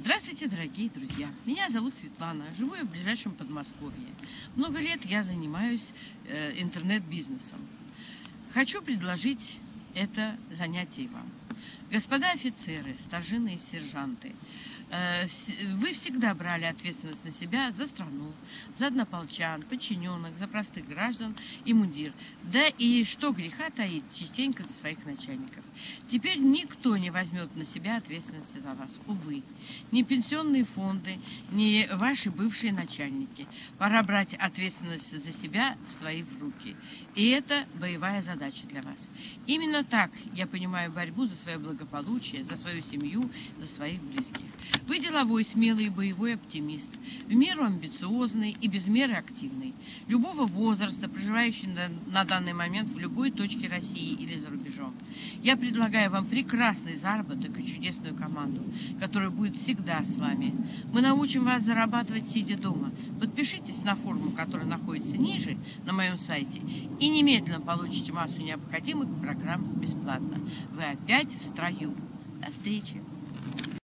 Здравствуйте, дорогие друзья! Меня зовут Светлана, живу я в ближайшем Подмосковье. Много лет я занимаюсь интернет-бизнесом. Хочу предложить это занятие вам. Господа офицеры, старшины и сержанты, вы всегда брали ответственность на себя за страну, за однополчан, подчиненных, за простых граждан и мундир. Да и что греха таить, частенько за своих начальников. Теперь никто не возьмет на себя ответственности за вас, увы. Ни пенсионные фонды, ни ваши бывшие начальники. Пора брать ответственность за себя в свои руки. И это боевая задача для вас. Именно так я понимаю борьбу за свое благополучие, за свою семью, за своих близких. Вы деловой, смелый и боевой оптимист, в меру амбициозный и без меры активный, любого возраста, проживающий на данный момент в любой точке России или за рубежом. Я предлагаю вам прекрасный заработок и чудесную команду, которая будет всегда с вами. Мы научим вас зарабатывать, сидя дома. Подпишитесь на форму, которая находится ниже на моем сайте, и немедленно получите массу необходимых программ бесплатно. Вы опять в строю. До встречи!